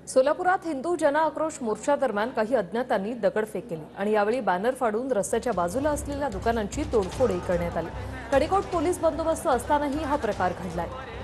सोलापुरात हिंदू जन आक्रोश मोर्चा दरम्यान काही अज्ञातांनी दगडफेक केली आणि यावेळी बॅनर फाडून रस्त्याच्या बाजूला असलेल्या दुकानांची तोडफोडही करण्यात आली। कडेकोट पोलीस बंदोबस्त असतानाही हा प्रकार घडलाय।